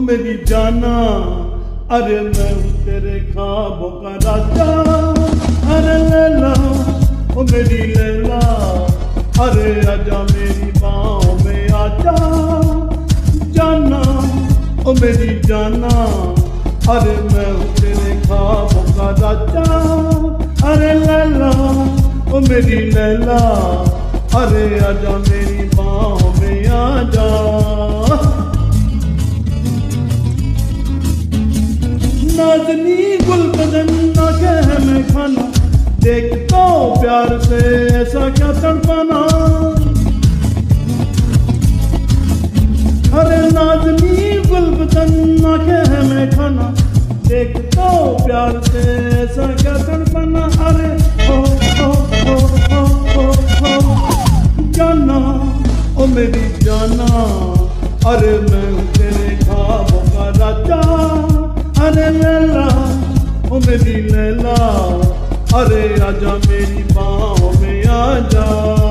मेरी जाना, अरे मैं हूँ तेरे ख्वाबों का राजा। अरे लैला ओ मेरी लैला, अरे आजा मेरी बाहों में आजा। जाना ओ मेरी जाना, अरे मैं हूँ तेरे ख्वाबों का राजा। अरे लैला ओ मेरी लैला, अरे आजा मेरी बाहों में आजा। नाज़नी गुल बदन ना कह मैं खाना, देख तो प्यार से ऐसा क्या तड़पाना। अरे नाज़नी गुल बदन ना कह मैं खाना, देख तो प्यार से ऐसा क्या तड़पाना। अरे हो जाना ओ मेरी जाना, अरे मैं हूँ तेरे ख्वाबों का राजा। अरे लैला ओ मेरी लैला, अरे आजा मेरी बाहों में आजा।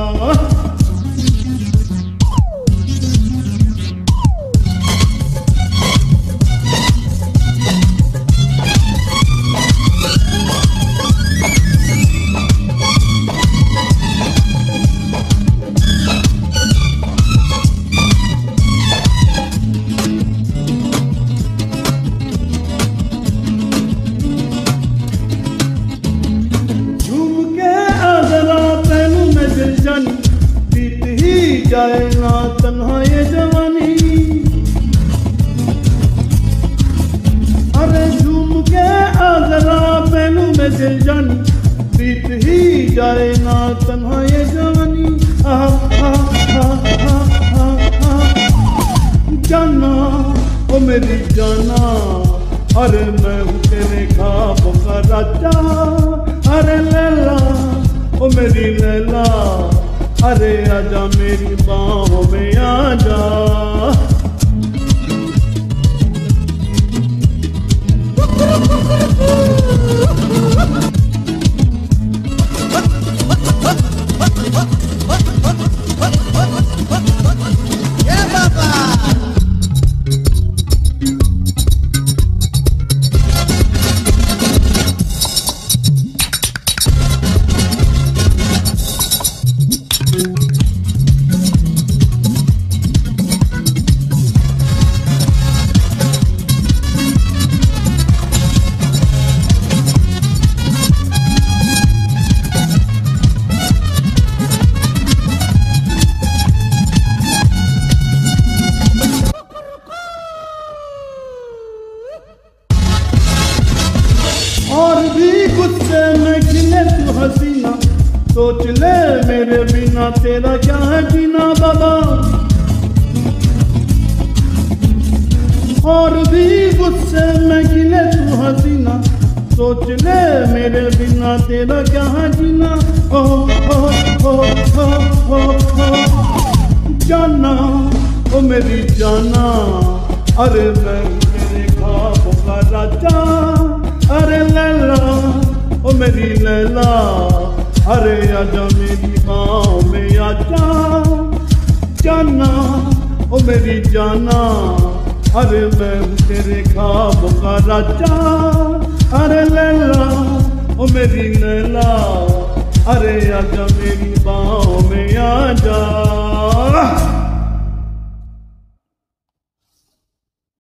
बीत ही जाए ना तन्हा ये जवानी। अरे झूम के आ जरा पहलू में दिल जानी, बीत ही जाए ना तन्हा ये जवानी। जाना ओ मेरी जाना, अरे मैं हूँ तेरे ख्वाबों का राजा। अरे लैला ओ मेरी लैला, अरे आजा मेरी बाहों में आजा। और भी गुस्से में खिले तू हसीना, सोच ले मेरे बिना तेरा क्या है जीना बाबा। और भी गुस्से में खिले तू हसीना, सोच ले मेरे बिना तेरा क्या है जीना। ओ ओ ओ ओ ओ जाना ओ मेरी जाना, अरे मैं तेरे ख्वाबों का राजा। अरे लैला ओ मेरी लैला, अरे आजा मेरी बाहों में आजा। जाना ओ मेरी जाना, अरे मैं हूँ तेरे ख्वाबों का राजा। अरे लैला ओ मेरी लैला, अरे आजा मेरी बाहों में आजा।